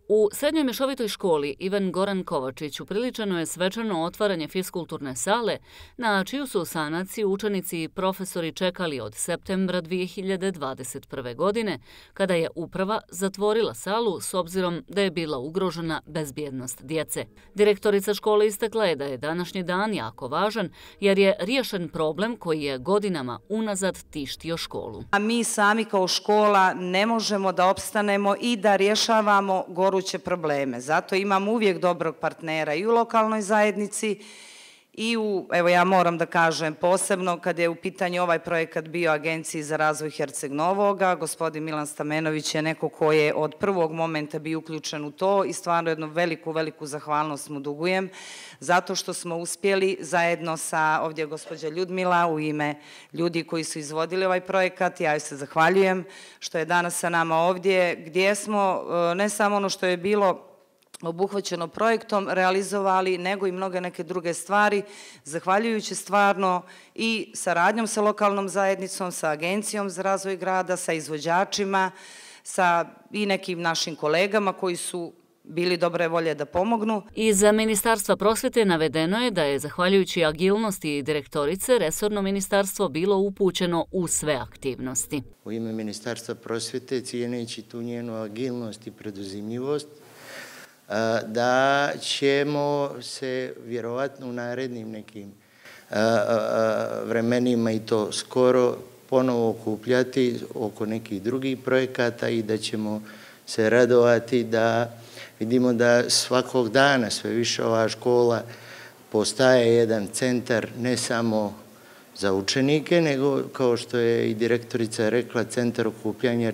U srednjoj mješovitoj školi Ivan Goran Kovačić upriličeno je svečano otvaranje fiskulturne sale, na čiju su sanaciju učenici i profesori čekali od septembra 2021. godine, kada je uprava zatvorila salu s obzirom da je bila ugrožena bezbjednost djece. Direktorica škole istakla je da je današnji dan jako važan jer je riješen problem koji je godinama unazad tištio školu. A mi sami kao škola ne možemo da opstanemo i da rješavamo goruće probleme. Zato imamo uvijek dobrog partnera i u lokalnoj zajednici i evo ja moram da kažem posebno kad je u pitanju ovaj projekat bio Agenciji za razvoj Herceg Novoga, gospodin Milan Stamenović je neko ko je od prvog momenta bio uključen u to i stvarno jednu veliku zahvalnost mu dugujem, zato što smo uspjeli zajedno sa, ovdje je gospođa Ljudmila u ime ljudi koji su izvodili ovaj projekat, ja joj se zahvaljujem što je danas sa nama ovdje, gdje smo ne samo ono što je bilo obuhvaćeno projektom realizovali, nego i mnoge neke druge stvari, zahvaljujući stvarno i saradnjom sa lokalnom zajednicom, sa Agencijom za razvoj grada, sa izvođačima, sa i nekim našim kolegama koji su bili dobre volje da pomognu. Iz Ministarstva prosvjete navedeno je da je, zahvaljujući agilnosti direktorice, resorno ministarstvo bilo upućeno u sve aktivnosti. U ime Ministarstva prosvjete, cijeneći tu njenu agilnost i preduzimljivost, da ćemo se vjerovatno u narednim nekim vremenima i to skoro ponovo okupljati oko nekih drugih projekata i da ćemo se radovati da vidimo da svakog dana sve više ova škola postaje jedan centar ne samo za učenike, nego kao što je i direktorica rekla, centar okupljanja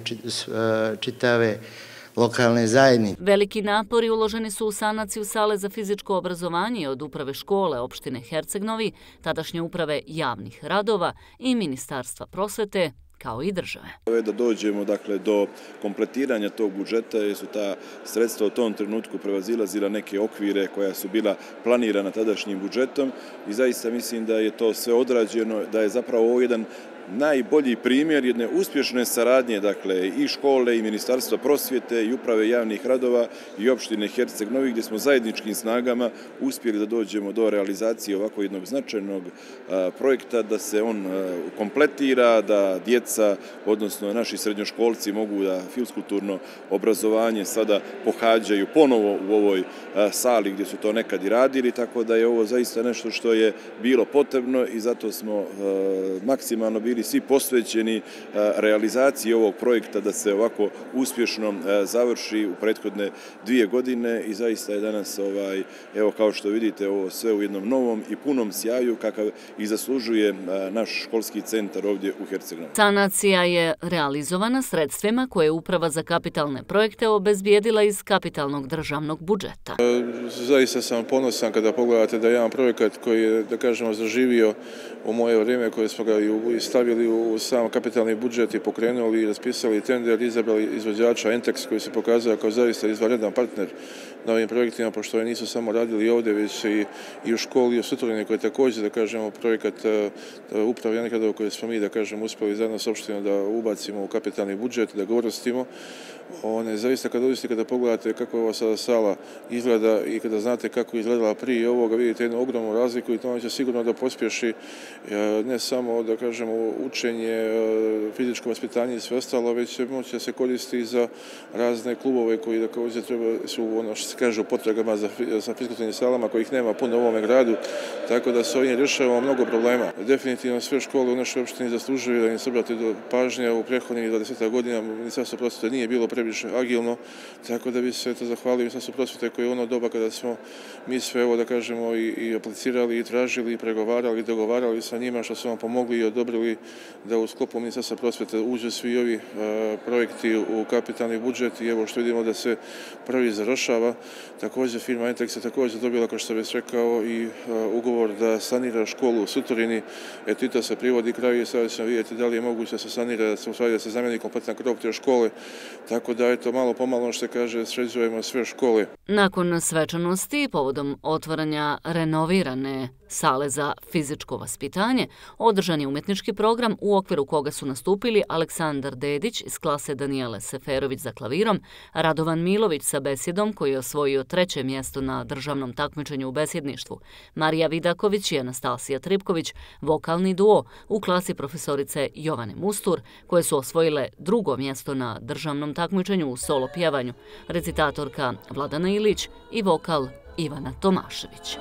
čitave lokalne zajednice. Veliki napori uloženi su u sanaciju sale za fizičko obrazovanje od uprave škole opštine Herceg Novi, tadašnje uprave javnih radova i Ministarstva prosvete, kao i države. Da dođemo do kompletiranja tog budžeta, jer su ta sredstva u tom trenutku prevazilazila neke okvire koja su bila planirana tadašnjim budžetom i zaista mislim da je to sve odrađeno, da je zapravo ovo jedan najbolji primjer jedne uspješne saradnje, i škole i Ministarstva prosvjete i uprave javnih radova i opštine Herceg Novi, gdje smo zajedničkim snagama uspjeli da dođemo do realizacije ovako jednog značajnog projekta, da se on kompletira, da djeca, odnosno naši srednjoškolci mogu da fiskulturno obrazovanje sada pohađaju ponovo u ovoj sali gdje su to nekad i radili, tako da je ovo zaista nešto što je bilo potrebno i zato smo maksimalno bili svi posvećeni realizaciji ovog projekta da se ovako uspješno završi u prethodne 2 godine i zaista je danas, evo kao što vidite, ovo sve u jednom novom i punom sjaju kakav i zaslužuje naš školski centar ovdje u Herceg Novom. Sanacija je realizovana sredstvima koje je Uprava za kapitalne projekte obezbijedila iz kapitalnog državnog budžeta. Zaista sam ponosan kada pogledate da je jedan projekat koji je, da kažemo, zaživio u moje vrijeme koje smo ga i stavili u sam kapitalni budžet i pokrenuli i raspisali tender, izabrali izvođača Entex koji se pokazao kao zaista izvanredan partner na ovim projektima, pošto oni nisu samo radili ovdje, već i u školi i u Sutorini koji je također, da kažemo, projekat uprave javnih radova koje smo mi, da kažemo, uspjeli zajedno s opštinom da ubacimo u kapitalni budžet, da ga uvrstimo. Zaista kada pogledate kako ova sada sala izgleda i kada znate kako je izgledala prije ovoga, vidite jednu ogromnu razliku i to će sigurno da pospješi ne samo, da kažemo, učenje, fizičko vaspitanje i sve ostalo, već će moći da se koristi za razne klubove koji također su, ono što se kaže, u potragama za fiskulturnim salama kojih nema puno u ovome gradu, tako da se ovdje rješava mnogo problema. Definitivno sve škole u našoj opštini zaslužuju da im se obrati pažnje. U prethodnih 20 godina Ministarstvo prosvjete nije bilo previše agilno, tako da bi se to zahvalio Ministarstvu prosvjete koje je ono doba kada smo mi sve ovo, da kažemo, i aplicirali i tražili i pregovarali i dogovarali sa njima, što su vam pomogli i odobrili da u sklopu Ministarstva prosvjete uđu svi ovi projekti u kapitalni budžet i evo što vidimo da se prvi završava. Također firma Entex je također dobila, kao što sam već rekao, i ugovor da sanira školu u Sutorini. I to se privodi kraju i sada ćemo vidjeti da li je moguće da se sanira, da se zamijeni kompletan krov te škole. Tako da, eto, malo pomalo, što se kaže, sređujemo sve škole. Nakon svečanosti, povodom otvaranja renovirane sale za fizičko vaspitanje, održan je umjetnički program u okviru koga su nastupili Aleksandar Dedić iz klase Danijele Seferović za klavirom, Radovan Milović sa besjedom koji je osvojio 3. mjesto na državnom takmičenju u besjedništvu, Marija Vidaković i Anastasija Tripković, vokalni duo u klasi profesorice Jovane Mustur, koje su osvojile 2. mjesto na državnom takmičenju u solo pjevanju, recitatorka Vladana Ilić i vokal Ivana Tomašević.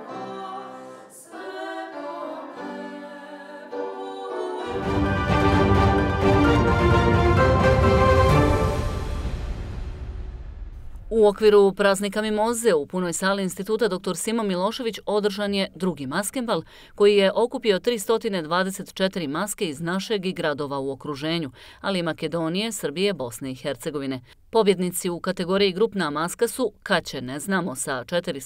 U okviru praznika Mimoze u punoj sali Instituta dr. Simo Milošević održan je drugi maskembal koji je okupio 324 maske iz našeg i gradova u okruženju, ali i Makedonije, Srbije, Bosne i Hercegovine. Pobjednici u kategoriji grupna maska su Kad će ne znamo sa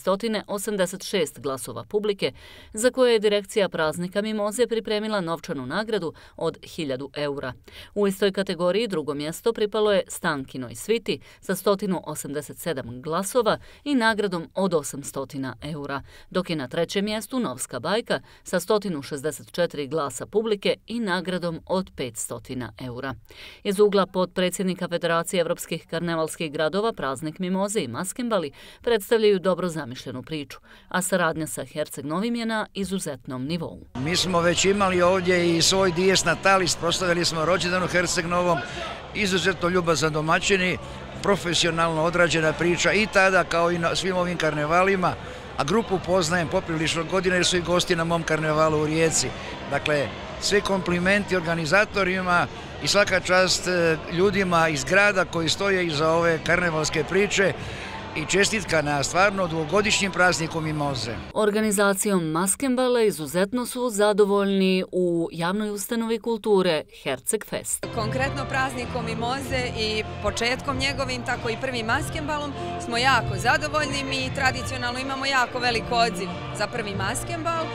486 glasova publike, za koje je direkcija praznika Mimoze pripremila novčanu nagradu od 1000 eura. U istoj kategoriji drugo mjesto pripalo je Stankinoj sviti sa 187 glasova i nagradom od 800 eura, dok je na 3. mjestu Novska bajka sa 164 glasa publike i nagradom od 500 eura. Iz ugla potpredsjednika Federacije evropskih karnevalskih gradova praznik Mimoze i maskembali predstavljaju dobro zamišljenu priču, a saradnja sa Herceg Novim je na izuzetnom nivou. Mi smo već imali ovdje i svoj dijes natalis, proslavili smo rođendan u Herceg Novom, izuzetno ljubazan domaćini, profesionalno odrađena priča i tada kao i na svim ovim karnevalima, a grupu poznajem poprilično godina jer su i gosti na mom karnevalu u Rijeci. Dakle, sve komplimenti organizatorima i svaka čast ljudima iz grada koji stoje iza ove karnevalske priče i čestitka na stvarno dugogodišnjim prazniku Mimoze. Organizacijom maskembala izuzetno su zadovoljni u javnoj ustanovi kulture Herceg Fest. Konkretno praznikom Mimoze i početkom njegovim, tako i prvim maskembalom smo jako zadovoljni. Mi tradicionalno imamo jako velik odziv za prvi maskembal.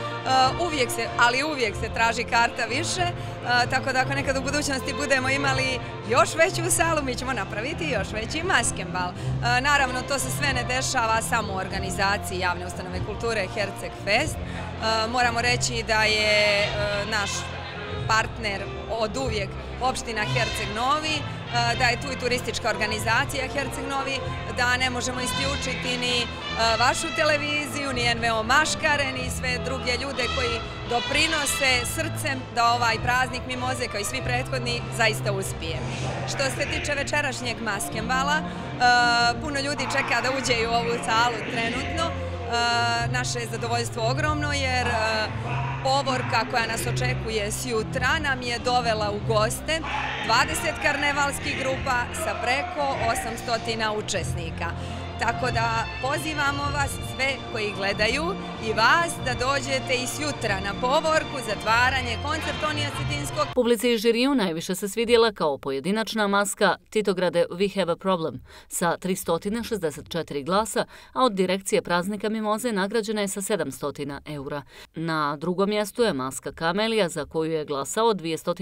Uvijek se traži karta više, tako da ako nekad u budućnosti budemo imali još veću salu, mi ćemo napraviti još veći maskembal. Naravno, to se sve ne dešava samo u organizaciji javne ustanove kulture Herceg Fest. Moramo reći da je naš partner od uvijek opština Herceg Novi, da je tu i turistička organizacija Herceg Novi, da ne možemo isključiti ni vašu televiziju, ni NVO Maškare, ni sve druge ljude koji doprinose srcem da ovaj praznik Mimoze, kao i svi prethodni, zaista uspije. Što se tiče večerašnjeg maskembala, puno ljudi čeka da uđe u ovu salu trenutno. Naše je zadovoljstvo ogromno jer povorka koja nas očekuje sjutra nam je dovela u goste 20 karnevalskih grupa sa preko 800 učesnika. Tako da pozivamo vas sve koji gledaju i vas da dođete i sjutra na povorku zatvaranje koncertonija Cetinskog. Publici i žiriju najviše se svidjela kao pojedinačna maska Titograde We Have a Problem sa 364 glasa, a od direkcije praznika Mimoze nagrađena je sa 700 eura. Na drugom mjestu je maska Kamelija za koju je glasao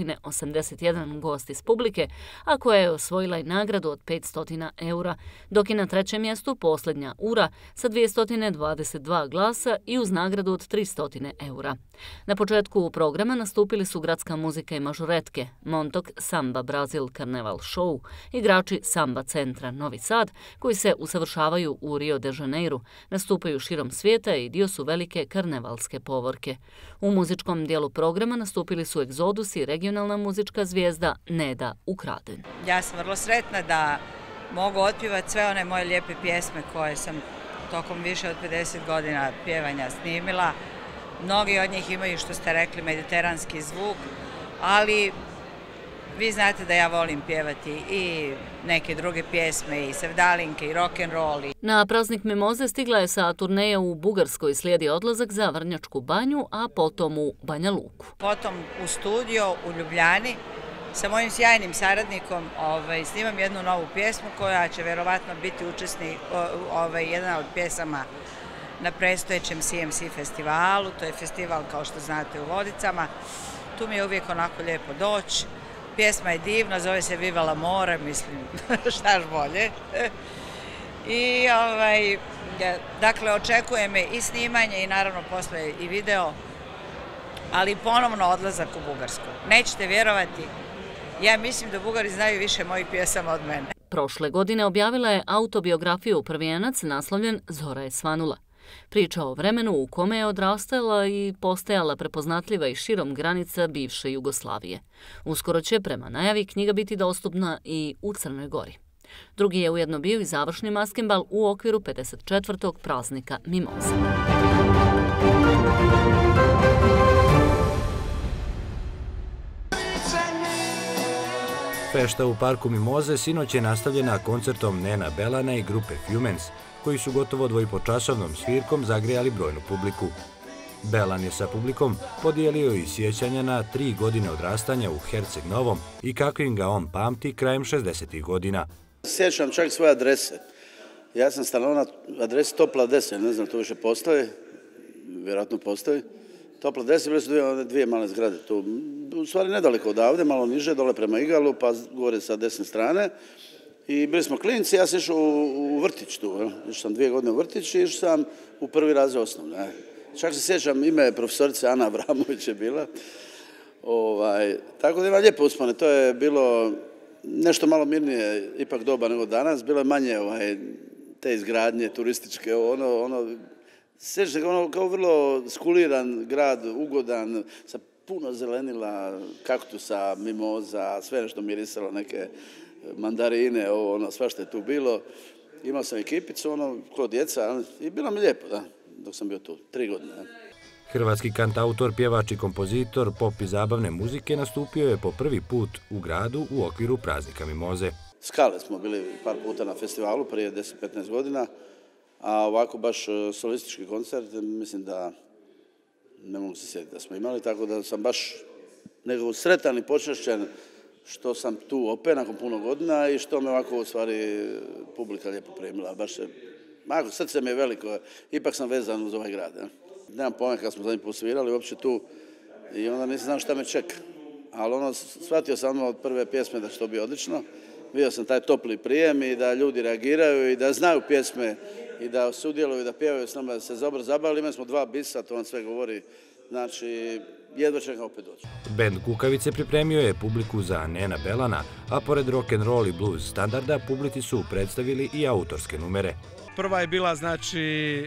281 gost iz publike, a koja je osvojila i nagradu od 500 eura, dok je na 3. mjestu posljednja Ura sa 222 glasa i uz nagradu od 300 eura. Na početku programa nastupili su gradska muzika i mažoretke, Montok Samba Brazil Karneval Show, igrači Samba centra Novi Sad, koji se usavršavaju u Rio de Janeiro, nastupaju širom svijeta i dio su velike karnevalske povorke. U muzičkom dijelu programa nastupili su Egzodus i regionalna muzička zvijezda Neda Ukraden. Ja sam vrlo sretna da mogu otpjevati sve one moje lijepe pjesme koje sam tokom više od 50 godina pjevanja snimila. Mnogi od njih imaju, što ste rekli, mediteranski zvuk, ali vi znate da ja volim pjevati i neke druge pjesme, i sevdalinke, i rock'n'roll. Na praznik Mimoze stigla je sa turneje u Bugarskoj, slijedi odlazak za Vrnjačku banju, a potom u Banja Luku. Potom u studio u Ljubljani sa mojim sjajnim saradnikom snimam jednu novu pjesmu koja će vjerovatno biti učesnik, jedna od pjesama na predstojećem CMC festivalu. To je festival, kao što znate, u Vodicama. Tu mi je uvijek onako lijepo doći. Pjesma je divna, zove se Viva l'amore, mislim, štaš bolje. I dakle, očekuje me i snimanje i naravno posle i video, ali ponovno odlazak u Bugarsku. Nećete vjerovati, ja mislim da Bugari znaju više mojih pjesama od mene. Prošle godine objavila je autobiografiju Prvijenac naslovljen Zora je svanula. Priča o vremenu u kome je odrastala i postajala prepoznatljiva i širom granica bivše Jugoslavije. Uskoro će, prema najavi, knjiga biti dostupna i u Crnoj Gori. Drugi je ujedno bio i završni maskembal u okviru 54. praznika Mimoze. Fešta u parku Mimoze sinoć je nastavljena koncertom Nena Belana i grupe Fjumens, koji su gotovo dvojpočasovnom svirkom zagrijali brojnu publiku. Belan je sa publikom podijelio i sjećanja na 3 godine odrastanja u Herceg Novom i kakvim ga on pamti krajem 60. godina. Sjećam čak svoje adrese. Ja sam stanovao na adresi Topla 10, ne znam, to više postoji, vjerojatno postoji. Topla 10, bile su dvije male zgrade tu. U stvari nedaleko odavde, malo niže, dole prema Igalu, pa gore sa desne strane. I bili smo klinci, ja sam išao u vrtić tu. Išao sam 2 godine u vrtić i išao sam u 1. razred osnovne. Čak se sjećam, ime profesorice Ana Avramović je bila. Tako da ima lijepe uspomene. To je bilo nešto malo mirnije, ipak doba nego danas. Bilo je manje te izgradnje turističke, sjećam se kao vrlo skuliran grad, ugodan, sa puno zelenila, kaktusa, mimoza, sve nešto mirisalo, neke mandarine, sve što je tu bilo. Imao sam ekipicu, ko djeca, i bilo mi lijepo, da, dok sam bio tu, 3 godine. Hrvatski kantautor, pjevač i kompozitor pop i zabavne muzike nastupio je po prvi put u gradu u okviru praznika Mimoze. Skale smo bili par puta na festivalu prije 10-15 godina, a ovako baš solistički koncert, mislim da ne mogu se sjetiti da smo imali, tako da sam baš nekako sretan i počašćen što sam tu opet nakon puno godina i što me ovako u stvari publika lijepo primila. Baš srce mi je veliko, ipak sam vezan uz ovaj grad. Nemam pojma kad smo zadnji put svirali uopće tu i onda nisam znao šta me čeka. Ali shvatio sam od prve pjesme da će to biti odlično. Vidio sam taj topli prijem i da ljudi reagiraju i da znaju pjesme i da sudjeluju, da pjevaju s nama, da se dobro zabavili. Imali smo 2 bisa, to vam sve govori. Znači, jedva će ga opet doći. Bend Kukavice pripremio je publiku za Nena Belana, a pored rock'n'roll i blues standarda, publici su predstavili i autorske numere. Prva je bila, znači,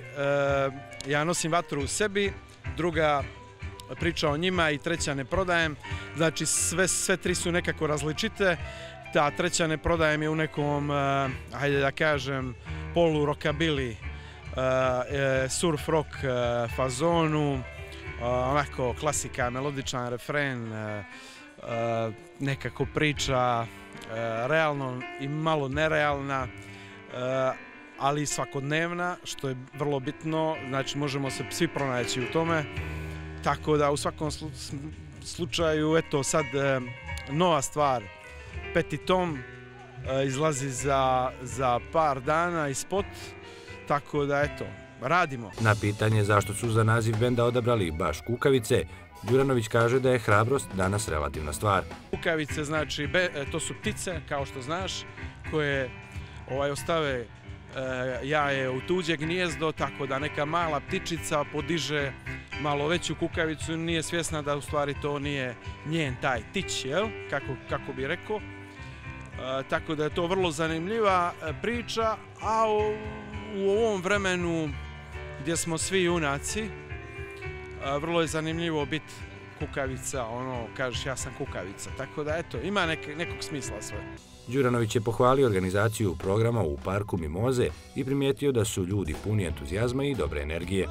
ja nosim vatru u sebi, druga priča o njima i treća ne prodajem. Znači, sve 3 su nekako različite. Ta treća ne prodajem je u nekom, hajde da kažem, polu-rockabili, surf rock fazonu, onako klasika, melodičan refren, nekako priča realno i malo nerealna, ali svakodnevna, što je vrlo bitno, znači možemo se svi pronaći u tome, tako da u svakom slučaju, eto sad nova stvar, Peti tom izlazi za par dana i spot, tako da eto, radimo. Na pitanje zašto su za naziv benda odabrali baš Kukavice, Đuranović kaže da je hrabrost danas relativna stvar. Kukavice, znači, to su ptice, kao što znaš, koje ostave jaje u tuđe gnijezdo, tako da neka mala ptičica podiže malo veću kukavicu, nije svjesna da u stvari to nije njen taj tić, kako bi rekao. Tako da je to vrlo zanimljiva priča, a u ovom vremenu gdje smo svi junaci, vrlo je zanimljivo biti kukavica, kažeš ja sam kukavica, tako da eto, ima nekog smisla sve. Đuranović je pohvalio organizaciju programa u parku Mimoze i primijetio da su ljudi puni entuzijazma i dobre energije.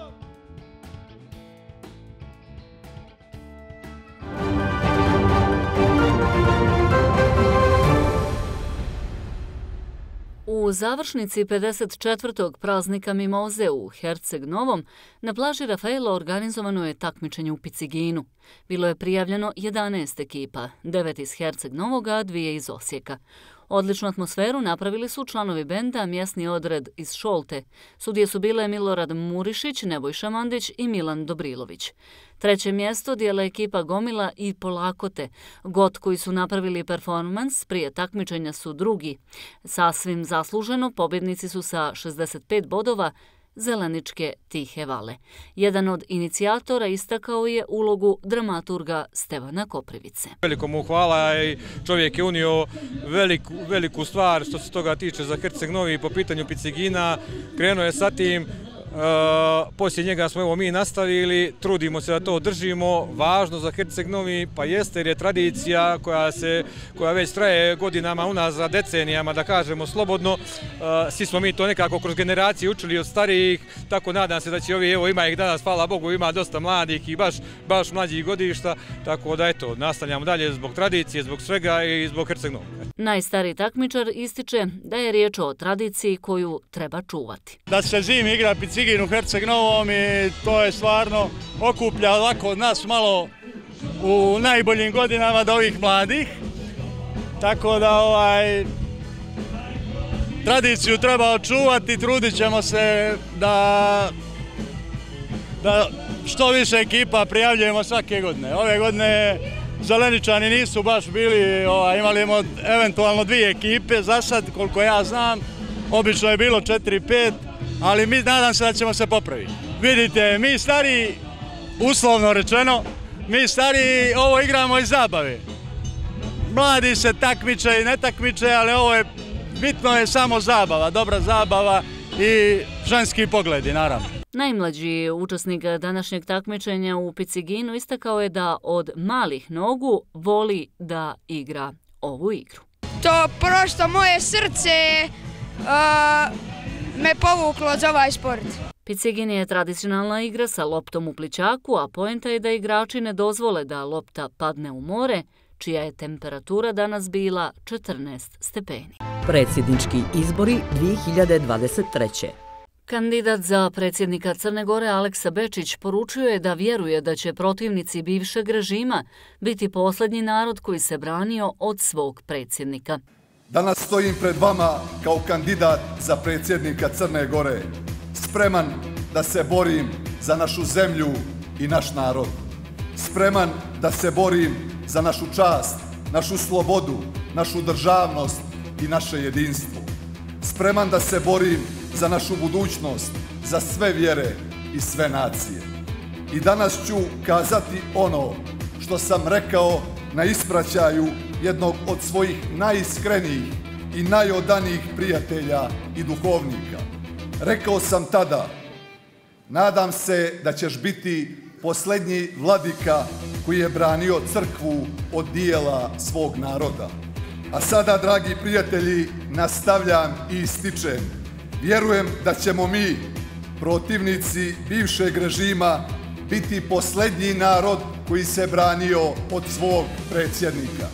U završnici 54. praznika Mimoze u Herceg Novom na plaži Rafaela organizovano je takmičenje u piciginu. Bilo je prijavljeno 11 ekipa, 9 iz Herceg Novoga, a 2 iz Osijeka. Odličnu atmosferu napravili su članovi benda Mjesni odred iz Šolte. Sudije su bile Milorad Murišić, Nebojša Mandić i Milan Dobrilović. Treće mjesto dijele ekipa Gomila i Polakote. GOT koji su napravili performans prije takmičenja su drugi. Sasvim zasluženo pobjednici su sa 65 bodova Zeleničke Tihe Vale. Jedan od inicijatora istakao je ulogu dramaturga Stevana Koprivice. Veliko mu hvala i čovjek je unio veliku stvar što se toga tiče za Herceg Novi po pitanju Picigina. Krenuo je sa tim. Poslije njega smo evo mi nastavili, trudimo se da to držimo, važno za Herceg Novi pa jeste jer je tradicija koja već traje godinama unazad, decenijama da kažemo slobodno. Svi smo mi to nekako kroz generacije učili od starijih, tako nadam se da će ovi, evo ima ih danas, hvala Bogu, ima dosta mladih i baš mlađih godišta, tako da eto, nastavljamo dalje zbog tradicije, zbog svega i zbog Herceg Novog. Najstariji takmičar ističe da je riječ o tradiciji koju treba čuvati. Da se zimi igra Picigin u Herceg Novom i to je stvarno okuplja ovako od nas malo u najboljim godinama do ovih mladih. Tako da tradiciju treba očuvati, trudit ćemo se da što više ekipa prijavljujemo svake godine. Ove godine Zeleničani nisu baš bili, imali eventualno 2 ekipe, za sad koliko ja znam, obično je bilo 4-5, ali nadam se da ćemo se popraviti. Vidite, mi stari, uslovno rečeno, mi stari ovo igramo iz zabave. Mladi se takmiče i ne takmiče, ali ovo je, bitno je samo zabava, dobra zabava i ženski pogledi, naravno. Najmlađi učesnik današnjeg takmičenja u Piciginu istakao je da od malih nogu voli da igra ovu igru. To prosto moje srce me povuklo za ovaj sport. Picigin je tradicionalna igra sa loptom u plićaku, a poenta je da igrači ne dozvole da lopta padne u more, čija je temperatura danas bila 14 stepeni. Predsjednički izbori 2023. Kandidat za predsjednika Crne Gore Aleksa Bečić poručio je da vjeruje da će protivnici bivšeg režima biti posljednji narod koji se branio od svog predsjednika. Danas stojim pred vama kao kandidat za predsjednika Crne Gore, spreman da se borim za našu zemlju i naš narod. Spreman da se borim za našu čast, našu slobodu, našu državnost i naše jedinstvo. Spreman da se borim za našu budućnost, za sve vjere i sve nacije. I danas ću kazati ono što sam rekao na ispraćaju jednog od svojih najiskrenijih i najodanijih prijatelja i duhovnika. Rekao sam tada, nadam se da ćeš biti posljednji vladika koji je branio crkvu od dijela svog naroda. A sada, dragi prijatelji, nastavljam i ističem. Vjerujem da ćemo mi, protivnici bivšeg režima, biti posljednji narod koji se branio od svog predsjednika.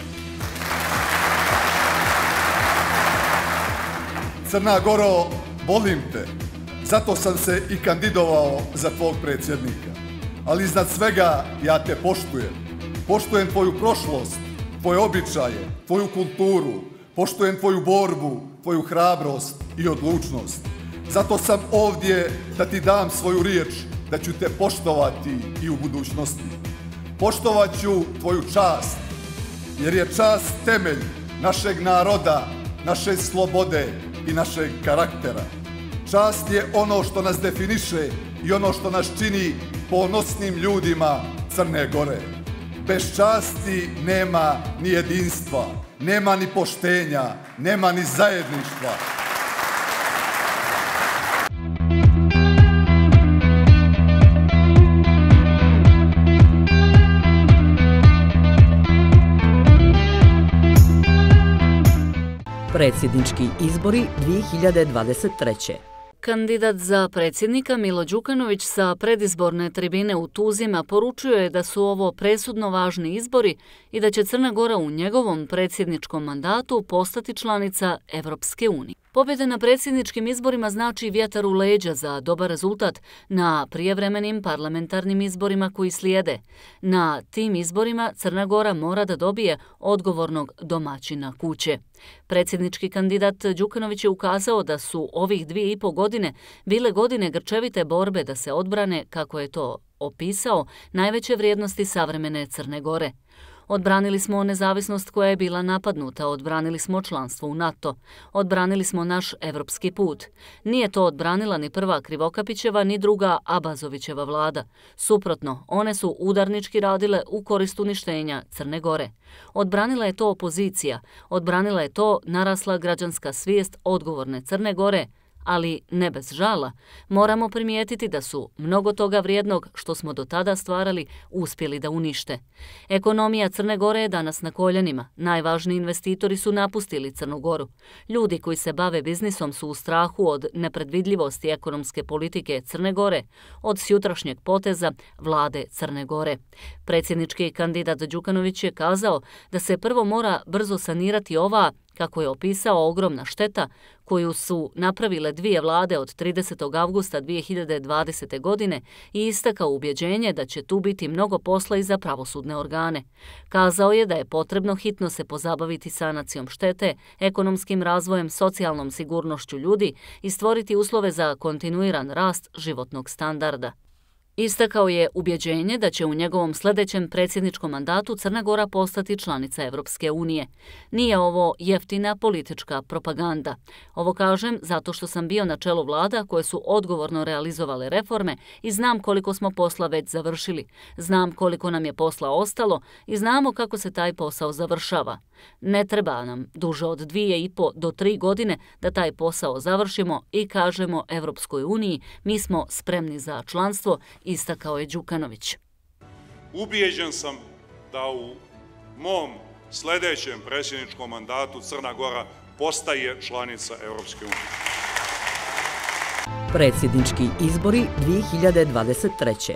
Crna Goro, volim te, zato sam se i kandidovao za tvog predsjednika. Ali iznad svega ja te poštujem. Poštujem tvoju prošlost, tvoje običaje, tvoju kulturu, poštujem tvoju borbu, tvoju hrabrost i odlučnost. Zato sam ovdje da ti dam svoju riječ, da ću te poštovati i u budućnosti. Poštovat ću tvoju čast, jer je čast temelj našeg naroda, naše slobode i našeg karaktera. Čast je ono što nas definiše i ono što nas čini ponosnim ljudima Crne Gore. Bez časti nema ni jedinstva, nema ni poštenja, nema ni zajedništva. Predsjednički izbori 2023. Kandidat za predsjednika Milo Đukanović sa predizborne tribine u Tuzima poručuje da su ovo presudno važni izbori i da će Crna Gora u njegovom predsjedničkom mandatu postati članica Evropske unije. Pobjeda na predsjedničkim izborima znači vjetar u leđa za dobar rezultat na prijevremenim parlamentarnim izborima koji slijede. Na tim izborima Crna Gora mora da dobije odgovornog domaćina kuće. Predsjednički kandidat Đukanović je ukazao da su ovih 2,5 godine bile godine grčevite borbe da se odbrane, kako je to opisao, najveće vrijednosti savremene Crne Gore. Odbranili smo nezavisnost koja je bila napadnuta, odbranili smo članstvo u NATO, odbranili smo naš evropski put. Nije to odbranila ni prva Krivokapićeva ni druga Abazovićeva vlada. Suprotno, one su udarnički radile u korist uništenja Crne Gore. Odbranila je to opozicija, odbranila je to narasla građanska svijest odgovorne Crne Gore, ali ne bez žala. Moramo primijetiti da su mnogo toga vrijednog što smo do tada stvarali uspjeli da unište. Ekonomija Crne Gore je danas na koljenima. Najvažniji investitori su napustili Crnu Goru. Ljudi koji se bave biznisom su u strahu od nepredvidljivosti ekonomske politike Crne Gore, od sjutrašnjeg poteza vlade Crne Gore. Predsjednički kandidat Đukanović je kazao da se prvo mora brzo sanirati ova, kako je opisao, ogromna šteta koju su napravile dvije vlade od 30. avgusta 2020. godine i istakao ubjeđenje da će tu biti mnogo posla i za pravosudne organe. Kazao je da je potrebno hitno se pozabaviti sanacijom štete, ekonomskim razvojem, socijalnom sigurnošću ljudi i stvoriti uslove za kontinuiran rast životnog standarda. Istakao je ubjeđenje da će u njegovom sljedećem predsjedničkom mandatu Crna Gora postati članica Evropske unije. Nije ovo jeftina politička propaganda. Ovo kažem zato što sam bio na čelu vlada koje su odgovorno realizovale reforme i znam koliko smo posla već završili. Znam koliko nam je posla ostalo i znamo kako se taj posao završava. Ne treba nam duže od 2,5 do 3 godine da taj posao završimo i kažemo Evropskoj uniji mi smo spremni za članstvo, istakao je Đukanović. Ubijeđen sam da u mom sljedećem predsjedničkom mandatu Crna Gora postaje članica Evropske unije. Predsjednički izbori 2023.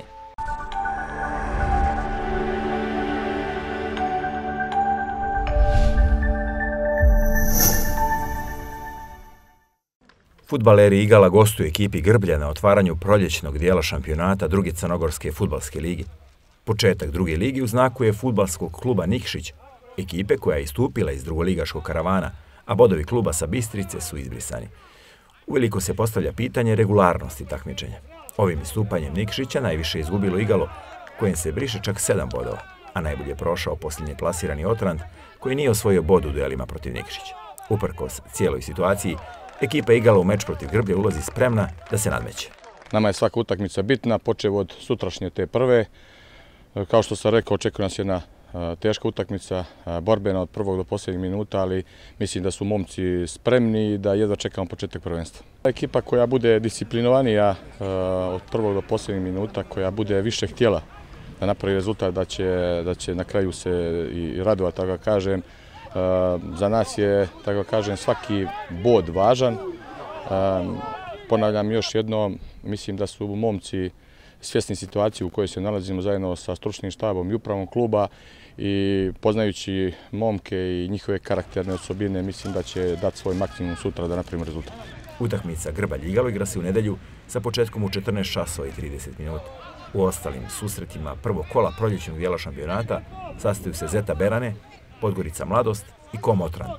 Fudbaleri Igala gostuju ekipi Grblja na otvaranju proljećnog dijela šampionata druge crnogorske fudbalske ligi. Početak druge ligi u znaku je fudbalskog kluba Nikšić, ekipe koja je istupila iz drugoligaškog karavana, a bodovi kluba sa Bistrice su izbrisani. Uveliko se postavlja pitanje regularnosti takmičenja. Ovim istupanjem Nikšića najviše je izgubilo Igalo, kojem se briše čak 7 bodova, a najbolje prošao posljednji plasirani Otrant, koji nije osvojio bod u duelima protiv Nikšića. Uprkos cijeloj situaciji, ekipa Igala u meč protiv Grblja ulazi spremna da se nadmeće. Nama je svaka utakmica bitna, počev od sutrašnje te prve. Kao što sam rekao, očekuje nas jedna teška utakmica, borbena od prvog do posljednjeg minuta, ali mislim da su momci spremni i da jedva čekamo početak prvenstva. Ekipa koja bude disciplinovanija od prvog do posljednjeg minuta, koja bude više htjela da napravi rezultat, da će na kraju se i radovati, tako da kažem. Za nas je, tako kažem, svaki bod važan. Ponavljam još jednom, mislim da su momci svjesni situacije u kojoj se nalazimo zajedno sa stručnim štabom i upravom kluba i poznajući momke i njihove karakterne osobine, mislim da će dati svoj maksimum sutra da napravimo rezultat. Utakmica Grbalj Igalo igra se u nedjelju sa početkom u 14:30. U ostalim susretima prvog kola proljećnog dijela šampionata sastaju se Zeta Berane, Podgorica Mladost i Kom Otrant.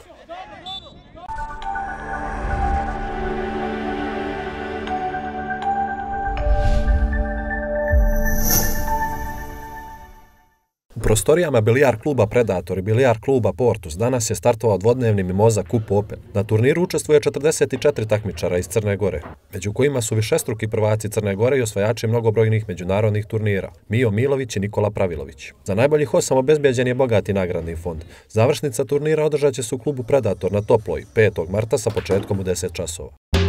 U prostorijama bilijar kluba Predator i bilijar kluba Portus danas je startovao dvodnevni Mimoza Cup Open. Na turniru učestvuje 44 takmičara iz Crne Gore, među kojima su višestruki prvaci Crne Gore i osvajači mnogobrojnih međunarodnih turnira, Mijo Milović i Nikola Pravilović. Za najboljih 8 obezbijeđen je bogati nagradni fond. Završnica turnira održat će se u klubu Predator na Toploj 5. marta sa početkom u 10 časova.